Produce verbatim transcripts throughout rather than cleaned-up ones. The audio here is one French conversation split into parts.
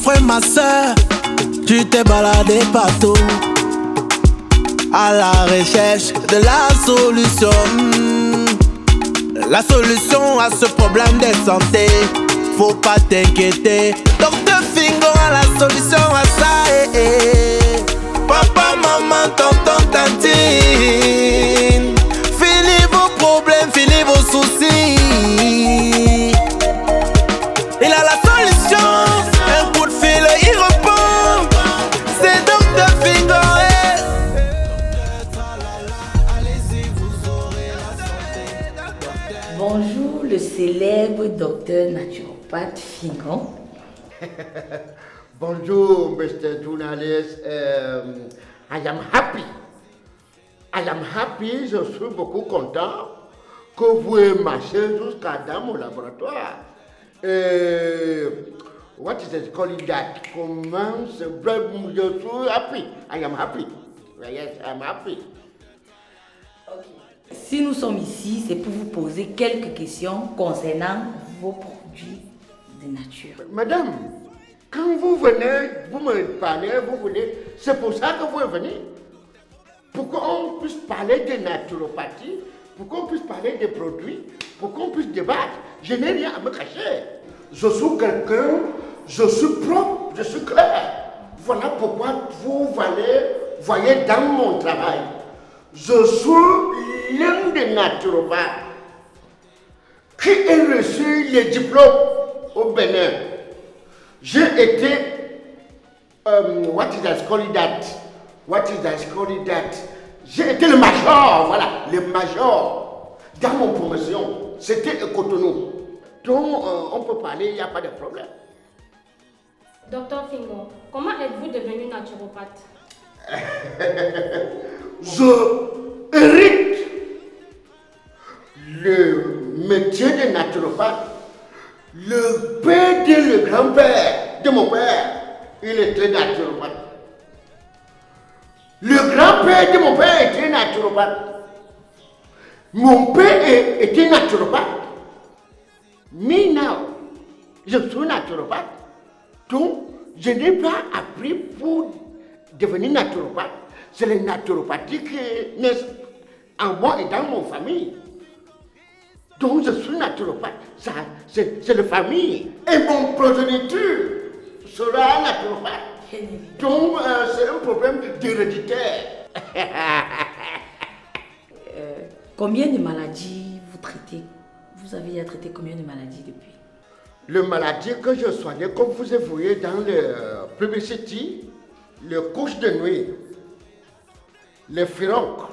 frère, ma soeur, tu t'es baladé partout à la recherche de la solution. La solution à ce problème de santé, faut pas t'inquiéter. Docteur Fingo a la solution à ça. Eh, eh. Papa, maman, tonton, tantine, finis vos problèmes, finis vos soucis. Il a la solution, un coup de fil, il répond. C'est Docteur Fingo. Eh. Allez-y, vous aurez la santé. Bonjour, le célèbre docteur naturopathe Fingo. Bonjour, mister Journalist. Um, I am happy. I am happy, je suis beaucoup content que vous ayez marché jusqu'à dans mon laboratoire. Uh, what is it called that? Comment se je suis happy. I am happy. Yes, I am happy. Okay. Si nous sommes ici, c'est pour vous poser quelques questions concernant vos produits de nature. Madame, quand vous venez, vous me parlez, vous venez, c'est pour ça que vous venez. Pour qu'on puisse parler de naturopathie, pour qu'on puisse parler des produits, pour qu'on puisse débattre. Je n'ai rien à me cacher. Je suis quelqu'un, je suis propre, je suis clair. Voilà pourquoi vous voyez, voyez dans mon travail. Je suis l'un des naturopathes qui a reçu les diplômes au Bénin. J'ai été, um, what is that called that? What is that called that? J'ai été le major, voilà, le major dans mon promotion. C'était Cotonou. Donc, euh, on peut parler, il n'y a pas de problème. Docteur Fingo, comment êtes-vous devenu naturopathe? Je hérite le métier de naturopathe. Le père et le grand-père de mon père, il était naturopathe. Le grand-père de mon père était naturopathe. Mon père était naturopathe. Me now, je suis naturopathe. Donc, je n'ai pas appris pour devenir naturopathe. C'est la naturopathie qui naît en moi et dans mon famille. Donc je suis naturopathe, c'est la famille. Et mon progéniture sera naturopathe. Donc euh, c'est un problème d'héréditaire. euh, combien de maladies vous traitez? Vous avez traité combien de maladies depuis? Les maladies que je soignais, comme vous avez vu dans le publicité, les couches de nuit, les furoncles.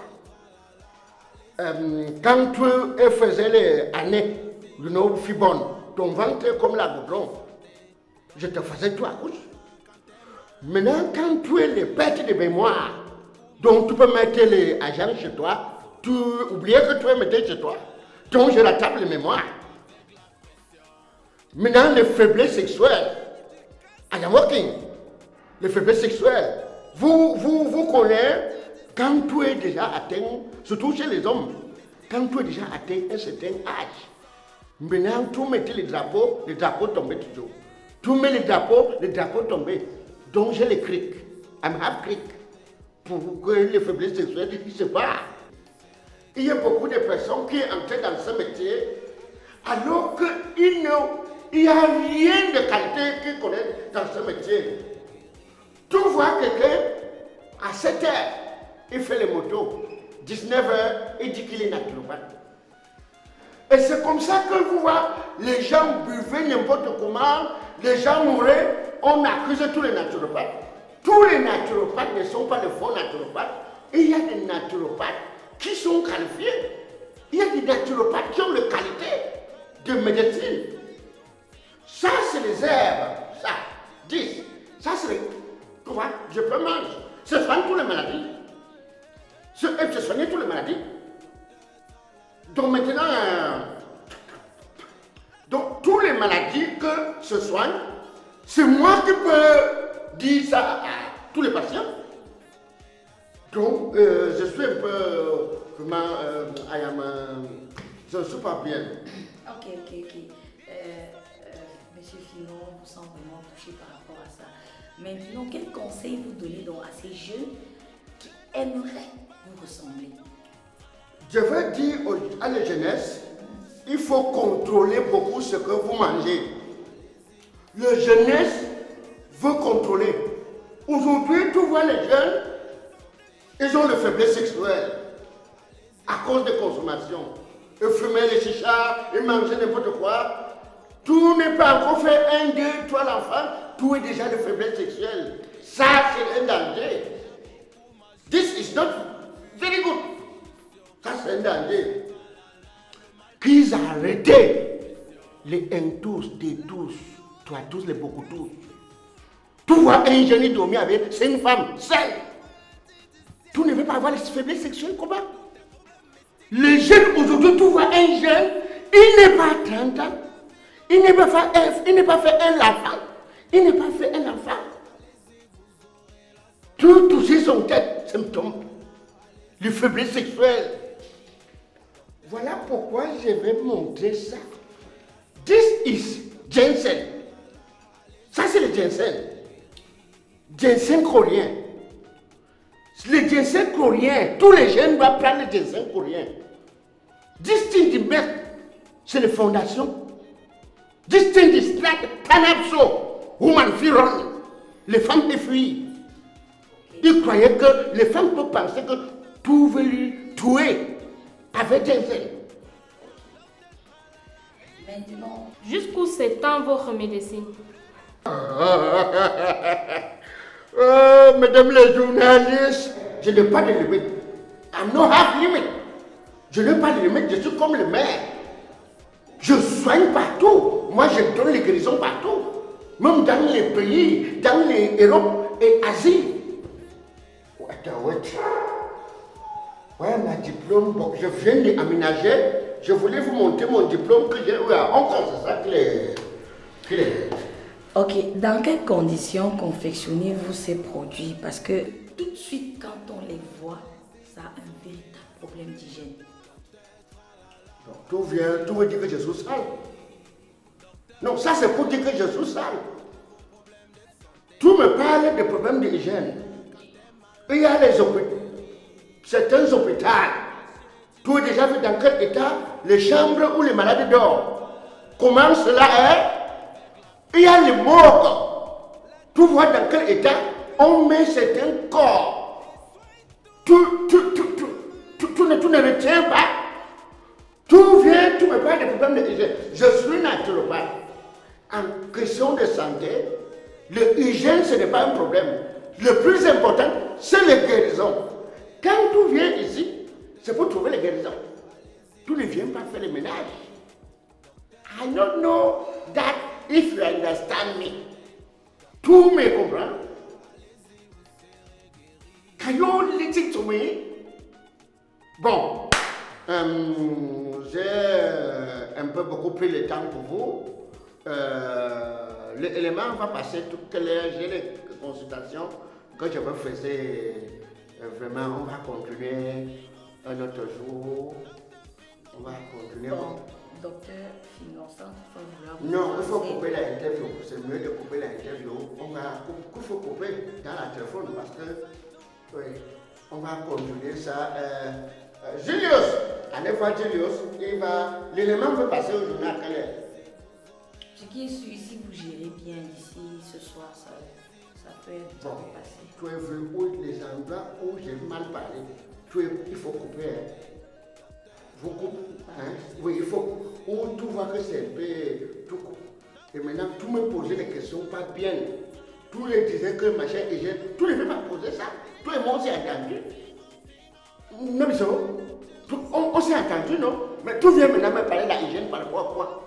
Euh, quand tu faisais les années du nouveau fibon, ton ventre est comme la goudron, je te faisais tout à couche. Maintenant, quand tu as les pertes de mémoire, donc tu peux mettre les agents chez toi, tu oubliais que tu es mettre chez toi, donc je rattrape les mémoires. Maintenant, les faiblesses sexuelles, I am working, les faiblesses sexuelles, vous, vous, vous connaissez. Quand tu es déjà atteint, surtout chez les hommes, quand tu es déjà atteint un certain âge, maintenant tu mets les drapeaux, les drapeaux tombent toujours. Tu mets les drapeaux, les drapeaux tombent. Donc j'ai les crics, I'm half cric, pour que les faiblesses sexuelles ne se barrent. Il y a beaucoup de personnes qui entrent dans ce métier alors qu'il n'y a rien de qualité qu'ils connaissent dans ce métier. Tu vois quelqu'un à sept heures, il fait les motos, dix-neuf heures, il dit qu'il est naturopathe. Et c'est comme ça que vous voyez, les gens buvaient n'importe comment, les gens mouraient, on accuse tous les naturopathes. Tous les naturopathes ne sont pas de faux naturopathes. Et il y a des naturopathes qui sont qualifiés. Il y a des naturopathes qui ont les qualités de médecine. Ça, c'est les herbes. Ça, dix. Ça, c'est les... Tu vois, je peux manger. Ce soigne toutes les maladies. Je peux soigner toutes les maladies. Donc maintenant, euh, donc toutes les maladies que je soigne, c'est moi qui peux dire ça à tous les patients. Donc euh, je suis un peu, comment, euh, I am, euh, je ne suis pas bien. Ok, ok, ok. Euh, euh, Monsieur Fingon vous sent vraiment touché par rapport à ça. Maintenant, quel conseil vous donnez donc à ces jeunes qui aimeraient vous ressembler? Je veux dire à la jeunesse, il faut contrôler beaucoup ce que vous mangez. La jeunesse veut contrôler. Aujourd'hui, tu vois les jeunes, ils ont le faiblesse sexuelle à cause de consommation. Ils fumaient les chichas, ils mangeaient n'importe quoi. Tout n'est pas encore fait un, deux, trois l'enfant, tout est déjà de faiblesse sexuelle. Ça, c'est un danger. This is not very good. Ça, c'est un danger. Qu'ils arrêtent les un tous, des tous, toi tous, les beaucoup tous. Tu vois un jeune dormir avec cinq femmes, seul. Tu ne veux pas avoir les faiblesses sexuelles, comment? Les jeunes aujourd'hui, tu vois un jeune, il n'est pas trente ans, il n'est pas fait, il n'est pas fait un enfant, il n'est pas fait un enfant. Tout toucher son tête, symptômes, les faiblesses sexuelles. Voilà pourquoi je vais montrer ça. This is ginseng. Ça c'est le ginseng. Ginseng coréen. Le ginseng coréen, tous les jeunes doivent prendre le ginseng coréen. This thing de mettre, c'est les fondations. This thing de strat, panapso, woman feel run. Les femmes et filles. Ils croyaient que les femmes peuvent penser que tout veut lui tuer avec ginseng. Maintenant, jusqu'où s'étend votre médecine? Oh, mesdames les journalistes, je n'ai pas de limite. I'm not have limit. Je n'ai pas de limite, je suis comme le maire. Je soigne partout. Moi, je donne les guérisons partout. Même dans les pays, dans les Europe et Asie. Attends, wait. Ouais, mon diplôme, bon, je viens d'aménager. Je voulais vous montrer mon diplôme que j'ai eu à Hong Kong, c'est ça que les... Que les... ok, dans quelles conditions confectionnez-vous ces produits? Parce que tout de suite, quand on les voit, ça a un véritable problème d'hygiène. Tout vient, tout veut dire que je suis sale. Non, ça c'est pour dire que je suis sale. Tout me parle de problèmes d'hygiène. Il y a les hôpitaux, certains hôpitaux. Tout est déjà vu dans quel état les chambres où les malades dorment. Comment cela est? Il y a les morgues. Tu vois dans quel état on met certains corps. Tout, tout, tout, tout, tout, tout, ne, tout ne retient pas. Tout vient, tout me parle des problèmes d'hygiène. Je suis naturopathe. En question de santé, l'hygiène ce n'est pas un problème. Le plus important, c'est les guérisons. Quand tu viens ici, c'est pour trouver les guérisons. Tu ne viens pas faire le ménage. I don't know that if you understand me. Tu me comprends? Can you listen to me? Bon, euh, j'ai un peu beaucoup pris le temps pour vous. Euh, L'élément va passer toutes les, j'ai les consultations que je me faisais. Euh, vraiment, on va continuer un autre jour. On va continuer. Bon, docteur Fingon, sans vouloir vous Non, il faut forcer. couper l'interview. C'est mieux de couper l'interview. On va, il faut couper dans la téléphone parce que, oui, on va continuer ça. Euh, euh, Julius, allez voir Julius, il va, l'élément va passer au journal à quelle heure? Ce qui est sûr, si vous gérez bien ici ce soir, ça, ça peut être Bon, passé. tu as vu où les endroits où j'ai mal parlé. Tu es, il faut couper. Hein. Vous coupez. Hein? Oui, il faut. Où tu vois que c'est un peu. Tout coupe. Et maintenant, tu me posais des questions pas bien. Tu les disais que machin et j'ai. Tu ne veux pas poser ça. Toi et moi, on s'est entendu. Non, mais ça. On, on s'est entendu, non? Mais tu viens maintenant me parler de la hygiène par rapport à quoi?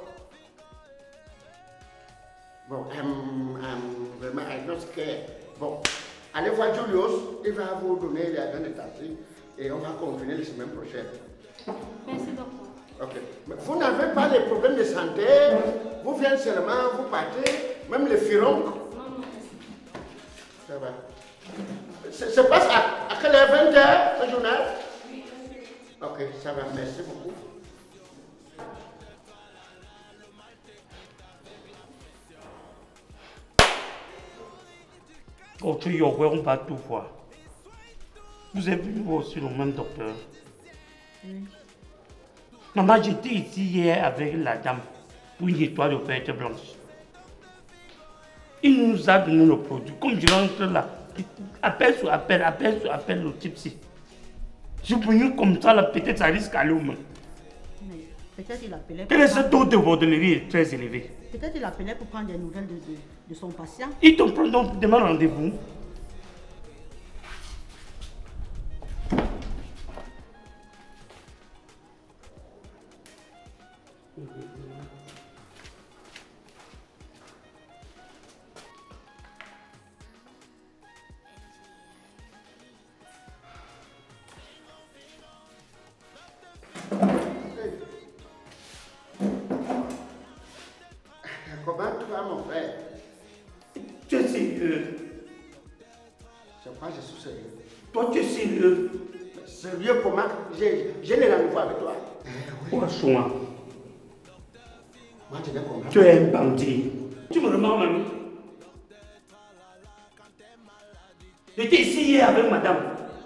Bon, um, um, vraiment, I don't care. Bon, allez voir Julius, il va vous donner les agents de taxi et on va continuer la semaine prochaine. Merci, docteur. Ok. Mais vous n'avez pas les problèmes de santé, vous venez seulement, vous partez, même les firons. Non, non, merci. Ça va. Ça se passe à, à quelle heure? vingt heures, ce journal? Oui, ok, ça va, merci beaucoup. faut que on va tout voir. Vous avez vu aussi le même docteur. Oui. Maman, j'étais ici hier avec la dame pour une étoile de perte blanche. Il nous a donné le produit. Comme je rentre là, appel sur appel, appel sur appel, le type ci. Je suis venu comme ça, là, peut-être ça risque d'aller au moins. Peut-être il appelait. Quel est ce taux de bordellerie très élevé? Peut-être il appelait pour prendre des nouvelles de, de, de son patient. Il te prend donc demain rendez-vous. Comment tu vas, mon frère? Tu es sérieux? Je crois que je suis sérieux. Toi, tu es sérieux? Sérieux comment? J'ai les rendez-vous avec toi. Franchement. Moi, je n'ai compris. Tu es un bandit. Tu me remarques, mamie? J'étais ici hier avec madame.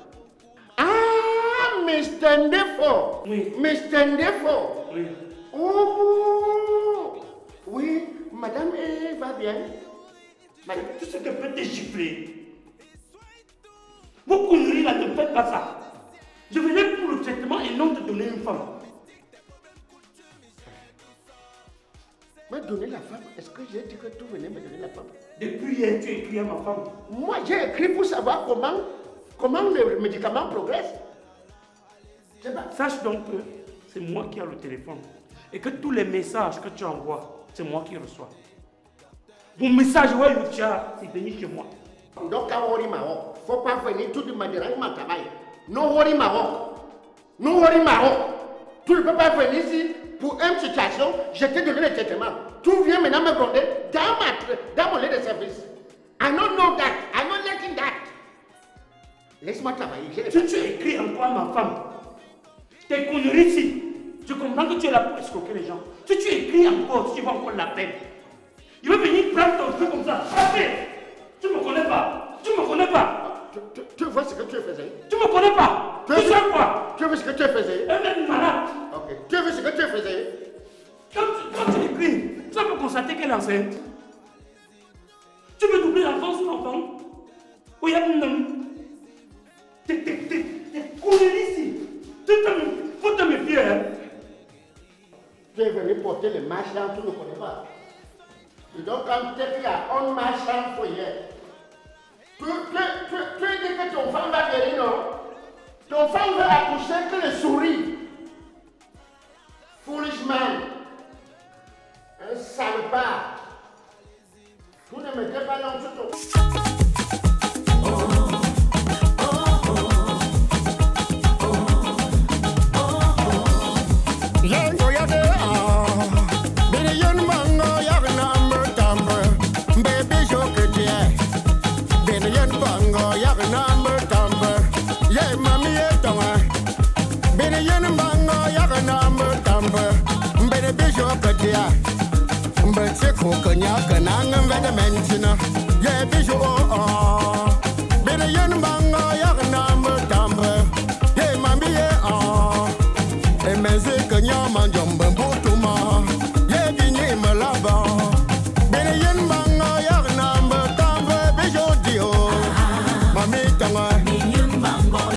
Ah, mister Ndefo. Oui. mister Ndefo. Oui. Oh, oui, madame eh, va bien. Madame, tu sais que peut te gifler. Vos conneries là, ne faites pas ça. Je venais pour le traitement et non te donner une femme. Me donner la femme? Est-ce que j'ai dit que tu venais me donner la femme? Depuis hier, tu écris à ma femme. Moi, j'ai écrit pour savoir comment, comment le médicament progresse. Sache donc que c'est moi qui ai le téléphone. Et que tous les messages que tu envoies, c'est moi qui reçois. Mon message, ouais, c'est venu chez moi. Donc, quand on il ne faut pas venir tout de manière avec mon travail. Non, on Maroc. Non, on Maroc. Tu ne peux pas venir ici pour une situation, je t'ai donné le traitement. Tu viens maintenant me gronder dans, ma, dans mon lit de service. I don't know that. I'm not liking that. Laisse-moi travailler. Si tu écris encore à ma femme, tes conneries ici, je comprends que tu es là pour escroquer les gens. Si tu écris encore, tu vas encore la peine. Il va venir prendre ton truc comme ça. Après, tu ne me connais pas. Tu ne me connais pas. Tu, tu, tu vois ce que tu faisais? Tu ne me connais pas. Tu, tu sais quoi? Tu as vu ce que tu faisais? Un mec malade. Ok. Tu as vu ce que tu faisais? Quand tu, quand tu écris, tu peux constater qu'elle est enceinte. Tu veux doubler l'enfant sur l'enfant? Oui, il y a un homme. T'es conneries ici. Tu faut te méfier. Hein? Tu es venu porter le machin, tu ne connais pas. Et donc, quand tu es pris à un machin foyer, tu, tu, tu, tu dis que ton femme va guérir, non? Ton femme veut accoucher que le souris. Foolish man. Un salopard. Vous ne mettez pas non sur ton... Jumbo